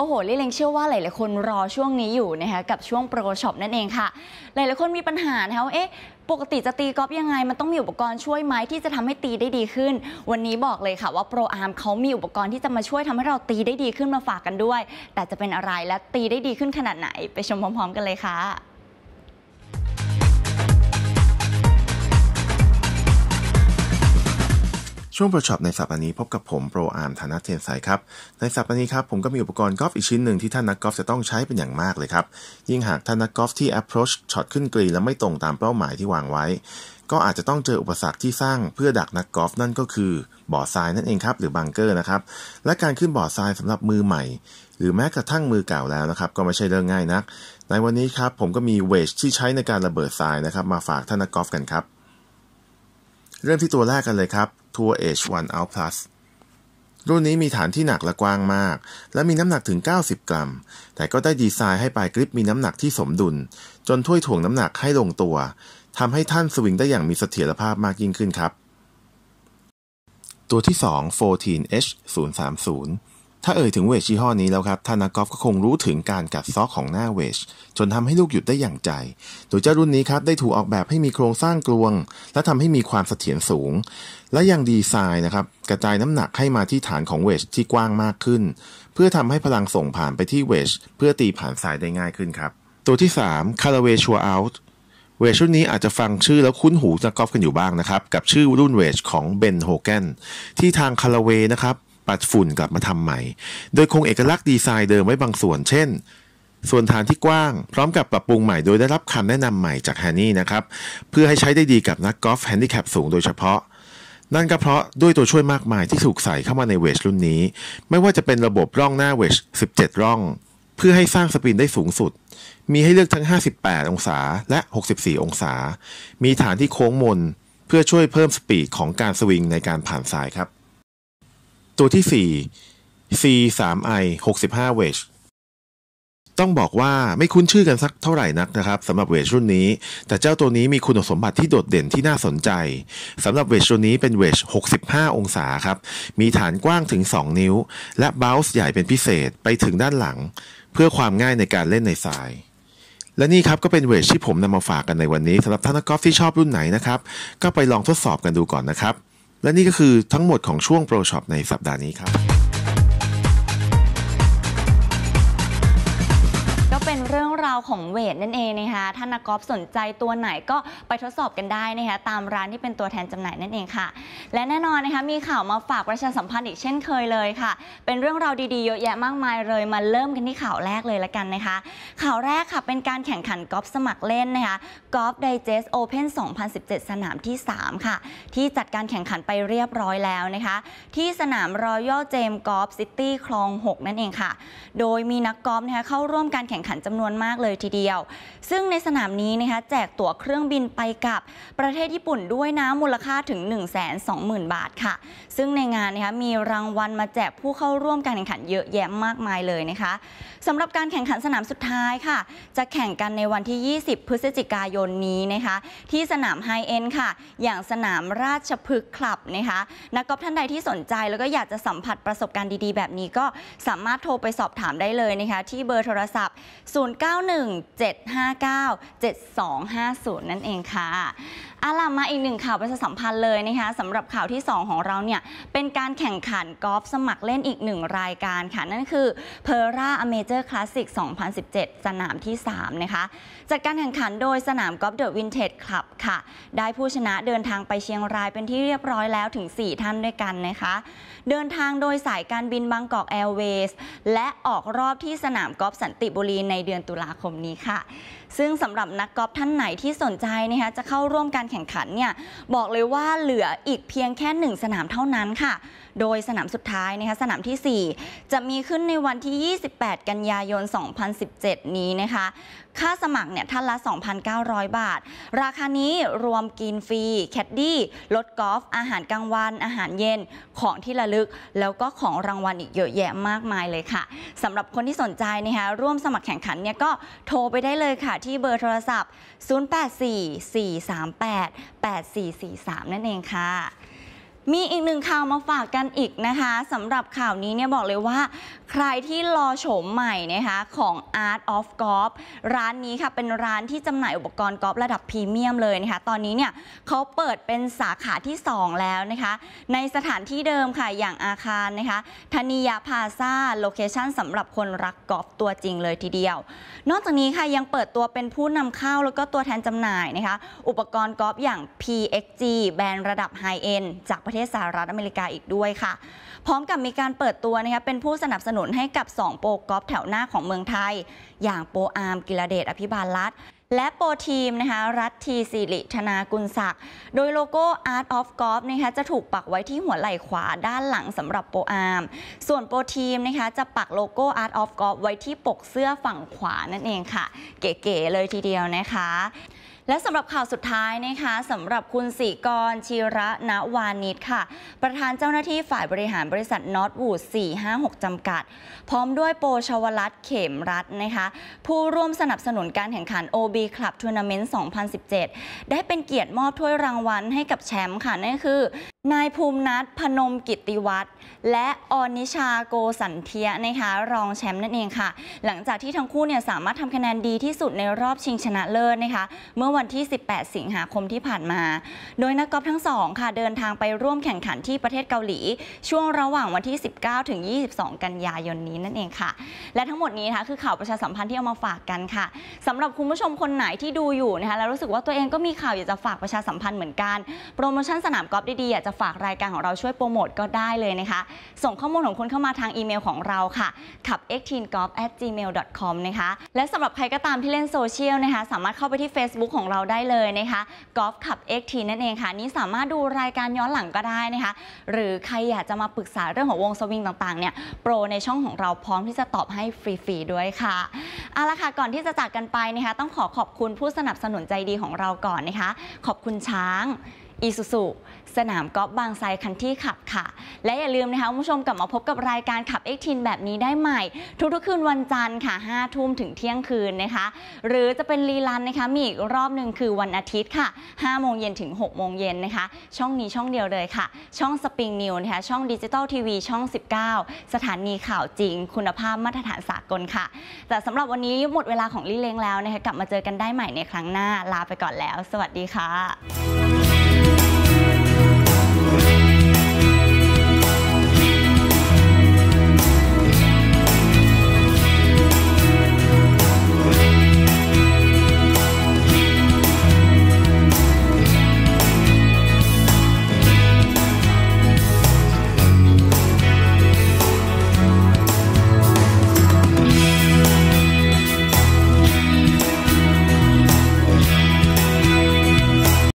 โอ้โหลี่เล้งเชื่อว่าหลายๆคนรอช่วงนี้อยู่นะคะกับช่วงโปรช็อปนั่นเองค่ะหลายๆคนมีปัญหานะคะว่าปกติจะตีกอล์ฟยังไงมันต้องมีอุปกรณ์ช่วยไหมที่จะทำให้ตีได้ดีขึ้นวันนี้บอกเลยค่ะว่าโปรอาร์มเขามีอุปกรณ์ที่จะมาช่วยทำให้เราตีได้ดีขึ้นมาฝากกันด้วยแต่จะเป็นอะไรและตีได้ดีขึ้นขนาดไหนไปชมพร้อมๆกันเลยค่ะช่วงโปรช็อปในสัปดาห์นี้พบกับผมโปรอาร์มธนเทนไซครับในสัปดาห์นี้ครับผมก็มีอุปกรณ์กอล์ฟอีกชิ้นหนึ่งที่ท่านนักกอล์ฟจะต้องใช้เป็นอย่างมากเลยครับยิ่งหากท่านนักกอล์ฟที่ approach ช็อตขึ้นกรีนและไม่ตรงตามเป้าหมายที่วางไว้ก็อาจจะต้องเจออุปสรรคที่สร้างเพื่อดักนักกอล์ฟนั่นก็คือบ่อทรายนั่นเองครับหรือบังเกอร์นะครับและการขึ้นบ่อทรายสำหรับมือใหม่หรือแม้กระทั่งมือเก่าแล้วนะครับก็ไม่ใช่เรื่องง่ายนักในวันนี้ครับผมก็มีเวจที่ใช้ในการระเบิดทรายนะครับมาฝากท่านนักกอล์ฟกันครับเริ่มที่ตัวแรกกันเลยครับTour Edge One Out Plus รุ่นนี้มีฐานที่หนักและกว้างมากและมีน้ำหนักถึง90 กรัมแต่ก็ได้ดีไซน์ให้ปลายกริปมีน้ำหนักที่สมดุลจนถ้วยถ่วงน้ำหนักให้ลงตัวทำให้ท่านสวิงได้อย่างมีเสถียรภาพมากยิ่งขึ้นครับตัวที่2 14H030ถ้าเอ่ยถึงเวจยี่ห้อนี้แล้วครับท่านนักกอล์ฟก็คงรู้ถึงการกัดซอกของหน้าเวจจนทำให้ลูกหยุดได้อย่างใจโดยเจ้ารุ่นนี้ครับได้ถูกออกแบบให้มีโครงสร้างกลวงและทำให้มีความเสถียรสูงและยังดีไซน์นะครับกระจายน้ำหนักให้มาที่ฐานของเวจที่กว้างมากขึ้นเพื่อทำให้พลังส่งผ่านไปที่เวจเพื่อตีผ่านทรายได้ง่ายขึ้นครับตัวที่3 Callaway Sure Out เวจรุ่นนี้อาจจะฟังชื่อแล้วคุ้นหูนักกอล์ฟกันอยู่บ้างนะครับกับชื่อรุ่นเวจของเบนโฮแกนที่ทาง Callaway นะครับปัดฝุ่นกลับมาทำใหม่โดยคงเอกลักษณ์ดีไซน์เดิมไว้บางส่วนเช่นส่วนฐานที่กว้างพร้อมกับปรับปรุงใหม่โดยได้รับคำแนะนำใหม่จากแฮนนี่นะครับเพื่อให้ใช้ได้ดีกับนักกอล์ฟแฮนดิแคปสูงโดยเฉพาะนั่นก็เพราะด้วยตัวช่วยมากมายที่ถูกใส่เข้ามาในเวจรุ่นนี้ไม่ว่าจะเป็นระบบร่องหน้าเวจ17ร่องเพื่อให้สร้างสปินได้สูงสุดมีให้เลือกทั้ง58องศาและ64องศามีฐานที่โค้งมนเพื่อช่วยเพิ่มสปีดของการสวิงในการผ่านทรายครับตัวที่4 C3i 65 Wedge ต้องบอกว่าไม่คุ้นชื่อกันสักเท่าไหร่นักนะครับสำหรับเวจรุ่นนี้แต่เจ้าตัวนี้มีคุณสมบัติที่โดดเด่นที่น่าสนใจสำหรับเวจตัวนี้เป็นเวจ65องศาครับมีฐานกว้างถึง2นิ้วและเบ้าส์ใหญ่เป็นพิเศษไปถึงด้านหลังเพื่อความง่ายในการเล่นในทรายและนี่ครับก็เป็นเวจที่ผมนำมาฝากกันในวันนี้สำหรับท่านนักกอล์ฟที่ชอบรุ่นไหนนะครับก็ไปลองทดสอบกันดูก่อนนะครับและนี่ก็คือทั้งหมดของช่วงโปรช็อปในสัปดาห์นี้ครับเป็นเรื่องราวของเวทนั่นเองนะคะถ้านักกอล์ฟสนใจตัวไหนก็ไปทดสอบกันได้นะคะตามร้านที่เป็นตัวแทนจำหน่ายนั่นเองค่ะและแน่นอนนะคะมีข่าวมาฝากประชาสัมพันธ์อีกเช่นเคยเลยค่ะเป็นเรื่องราวดีๆเยอะแยะมากมายเลยมาเริ่มกันที่ข่าวแรกเลยละกันนะคะข่าวแรกค่ะเป็นการแข่งขันกอล์ฟสมัครเล่นนะคะกอล์ฟไดเจสต์โอเพ่น2017 สนามที่3ค่ะที่จัดการแข่งขันไปเรียบร้อยแล้วนะคะที่สนามรอยัลเจมส์กอล์ฟซิตี้คลอง6นั่นเองค่ะโดยมีนักกอล์ฟนะคะเข้าร่วมการแข่งขันจำนวนมากเลยทีเดียวซึ่งในสนามนี้นะคะแจกตั๋วเครื่องบินไปกับประเทศญี่ปุ่นด้วยนะมูลค่าถึง 120,000 บาทค่ะซึ่งในงานนะคะมีรางวัลมาแจกผู้เข้าร่วมการแข่งขันเยอะแยะมากมายเลยนะคะสำหรับการแข่งขันสนามสุดท้ายค่ะจะแข่งกันในวันที่ 20 พฤศจิกายนนี้นะคะที่สนามไฮเอ็นด์ค่ะอย่างสนามราชพฤกษ์คลับนะคะนักกอล์ฟท่านใดที่สนใจแล้วก็อยากจะสัมผัสประสบการณ์ดีๆแบบนี้ก็สามารถโทรไปสอบถามได้เลยนะคะที่เบอร์โทรศัพท์0917597250นั่นเองค่ะมาอีกหนึ่งข่าวประชาสัมพันธ์เลยนะคะสำหรับข่าวที่2ของเราเนี่ยเป็นการแข่งขันกอล์ฟสมัครเล่นอีก1รายการค่ะนั่นคือ Pearl Amateur Classic 2017 สนามที่3นะคะจัดการแข่งขันโดยสนามกอล์ฟเดอะวินเทจคลับค่ะได้ผู้ชนะเดินทางไปเชียงรายเป็นที่เรียบร้อยแล้วถึง4ท่านด้วยกันนะคะเดินทางโดยสายการบินบางกอกแอร์เวย์สและออกรอบที่สนามกอล์ฟสันติบุรีในเดือนตุลาคมนี้ค่ะซึ่งสำหรับนักกอล์ฟท่านไหนที่สนใจนะคะจะเข้าร่วมการแข่งขันเนี่ยบอกเลยว่าเหลืออีกเพียงแค่1สนามเท่านั้นค่ะโดยสนามสุดท้ายนะคะสนามที่4จะมีขึ้นในวันที่28กันยายน2017นี้นะคะค่าสมัครเนี่ยท่านละ 2,900 บาทราคานี้รวมกินฟรีแคดดี้รถกอล์ฟอาหารกลางวันอาหารเย็นของที่ระลึกแล้วก็ของรางวัลอีกเยอะแยะมากมายเลยค่ะสำหรับคนที่สนใจนะคะร่วมสมัครแข่งขันเนี่ยก็โทรไปได้เลยค่ะที่เบอร์โทรศัพท์0844388443นั่นเองค่ะมีอีกหนึ่งข่าวมาฝากกันอีกนะคะสำหรับข่าวนี้เนี่ยบอกเลยว่าใครที่รอโฉมใหม่นะคะของ Art of Golf ร้านนี้ค่ะเป็นร้านที่จำหน่ายอุปกรณ์กอล์ฟระดับพรีเมียมเลยนะคะตอนนี้เนี่ยเขาเปิดเป็นสาขาที่ 2 แล้วนะคะในสถานที่เดิมค่ะอย่างอาคารนะคะธนิยาพาซาโลเคชั่นสำหรับคนรักกอล์ฟตัวจริงเลยทีเดียวนอกจากนี้ค่ะยังเปิดตัวเป็นผู้นำเข้าแล้วก็ตัวแทนจำหน่ายนะคะอุปกรณ์กอล์ฟอย่าง PXG แบรนด์ระดับไฮเอ็นด์จากประเทศสหรัฐอเมริกาอีกด้วยค่ะพร้อมกับมีการเปิดตัวนะคะเป็นผู้สนับสนุนให้กับ2โปรกอล์ฟแถวหน้าของเมืองไทยอย่างโปรอาร์มกิรเดชอภิบาลรัตน์และโปรทีมนะคะรัตทีสิริธนากุลศักดิ์โดยโลโก้ Art of Golf นะคะจะถูกปักไว้ที่หัวไหล่ขวาด้านหลังสำหรับโปรอาร์มส่วนโปรทีมนะคะจะปักโลโก้ Art of Golf ไว้ที่ปกเสื้อฝั่งขวานั่นเองค่ะเก๋ๆเลยทีเดียวนะคะและสำหรับข่าวสุดท้ายนะคะสำหรับคุณศรีกรชีระณวานิชค่ะประธานเจ้าหน้าที่ฝ่ายบริหารบริษัทน็อตวูด456จำกัดพร้อมด้วยโปชวรัตน์เขมรัตน์นะคะผู้ร่วมสนับสนุนการแข่งขัน OB Club Tournament 2017ได้เป็นเกียรติมอบถ้วยรางวัลให้กับแชมป์ค่ะนั่นคือนายภูมินัทพนมกิตติวัฒน์และอนิชาโกสันเทียนะคะรองแชมป์นั่นเองค่ะหลังจากที่ทั้งคู่เนี่ยสามารถทำคะแนนดีที่สุดในรอบชิงชนะเลิศนะคะเมื่อวันที่ 18 สิงหาคมที่ผ่านมาโดยนักกอล์ฟทั้งสองค่ะเดินทางไปร่วมแข่งขันที่ประเทศเกาหลีช่วงระหว่างวันที่ 19 ถึง 22 กันยายนนี้นั่นเองค่ะและทั้งหมดนี้นะคะคือข่าวประชาสัมพันธ์ที่เอามาฝากกันค่ะสำหรับคุณผู้ชมคนไหนที่ดูอยู่นะคะแล้วรู้สึกว่าตัวเองก็มีข่าวอยากจะฝากประชาสัมพันธ์เหมือนกันโปรโมชั่นสนามกอล์ฟดีๆอยากจะฝากรายการของเราช่วยโปรโมทก็ได้เลยนะคะส่งข้อมูลของคุณเข้ามาทางอีเมลของเราค่ะขับ xteengolf@gmail.com นะคะและสำหรับใครก็ตามที่เล่นโซเชียลนะคะสามารถเข้าไปที่ Facebook ของเราได้เลยนะคะกอล์ฟขับ XT นั่นเองค่ะนี้สามารถดูรายการย้อนหลังก็ได้นะคะหรือใครอยากจะมาปรึกษาเรื่องของวงสวิงต่างๆเนี่ยโปรในช่องของเราพร้อมที่จะตอบให้ฟรีๆด้วยค่ะเอาละค่ะก่อนที่จะจากกันไปนะคะต้องขอบคุณผู้สนับสนุนใจดีของเราก่อนนะคะขอบคุณช้างอีซูซูสนามกอล์ฟบางไทรคันที่ขับค่ะและอย่าลืมนะคะคุณผู้ชมกลับมาพบกับรายการขับ X-Team แบบนี้ได้ใหม่ทุกๆคืนวันจันทร์ค่ะ5 ทุ่มถึงเที่ยงคืนนะคะหรือจะเป็นรีรันนะคะมีอีกรอบหนึ่งคือวันอาทิตย์ค่ะ5 โมงเย็นถึง 6 โมงเย็นนะคะช่องนี้ช่องเดียวเลยค่ะช่องสปริงนิวนะคะช่องดิจิตอลทีวีช่อง19สถานีข่าวจริงคุณภาพมาตรฐานสากลค่ะแต่สำหรับวันนี้หมดเวลาของลี่เล้งแล้วนะคะกลับมาเจอกันได้ใหม่ในครั้งหน้าลาไปก่อนแล้วสวัสดีค่ะ